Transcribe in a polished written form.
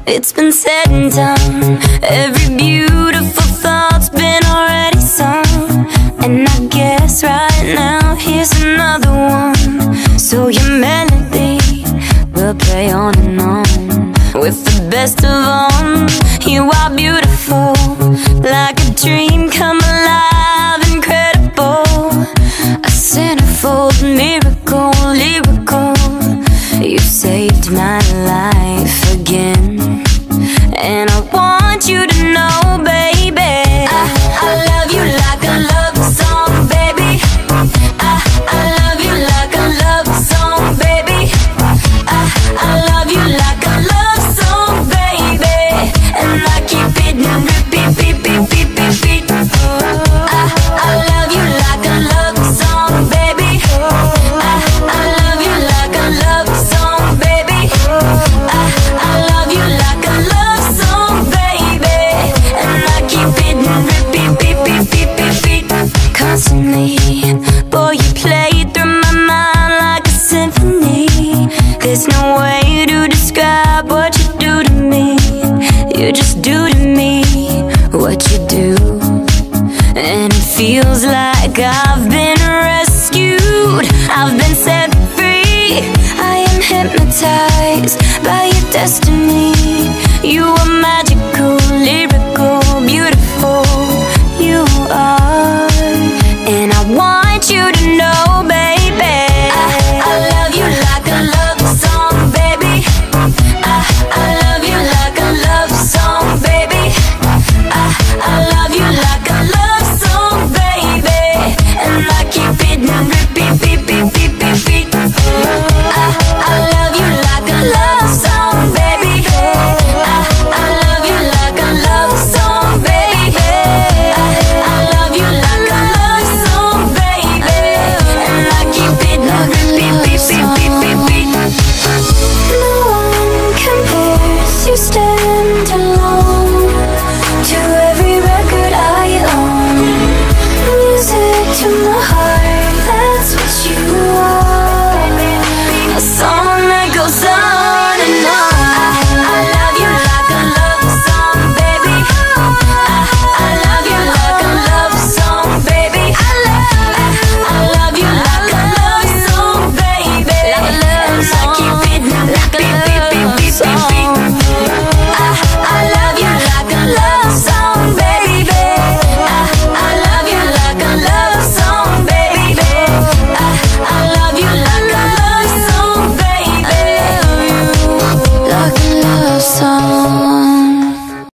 It's been said and done. Every beautiful thought's been already sung. And I guess right now here's another one. So your melody will play on and on. With the best of all, you are beautiful, like a dream come alive, incredible. A centerfold miracle, lyrical. You saved my life again. And I want you to know, baby, I love you like a love song, baby. I love you like a love song, baby. I love you like a love song, baby. And I keep it in repeat, beat, beat, beat, beat, beat. I love you like a love song, baby. I love you like a love song, baby. I love you like a love song, baby. And I keep it in repeat, beat, beat, beat, beat, beat. Constantly, boy, you play through my mind like a symphony. There's no way to describe what you do to me. You just do to me what you do. And it feels like I've been rescued, I've been set free. I am hypnotized by your destiny. You are magic.